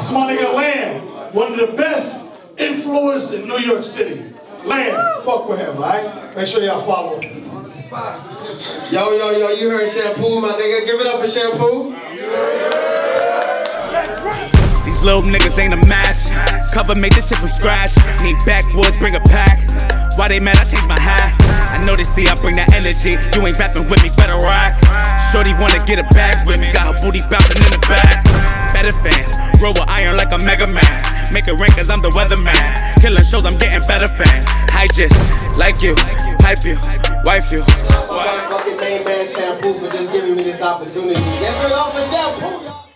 It's my nigga Lamb, one of the best influencers in New York City. Lamb, fuck with him, alright? Make sure y'all follow him. Yo, you heard Shampoo, my nigga. Give it up for Shampoo. These little niggas ain't a match. Cover made this shit from scratch. Need backwoods, bring a pack. Why they mad? I changed my hat. I know they see I bring that energy. You ain't rapping with me, better rock. Shorty wanna get a bag with me. Got her booty bouncing in the back. Better fan, roll with iron like a Megaman. Make it rain cause I'm the weatherman. Killing shows, I'm getting better fan. I just like you, hype you, wife you. My motherfucking main man Shampoo for just giving me this opportunity. Give it up for Shampoo, y'all.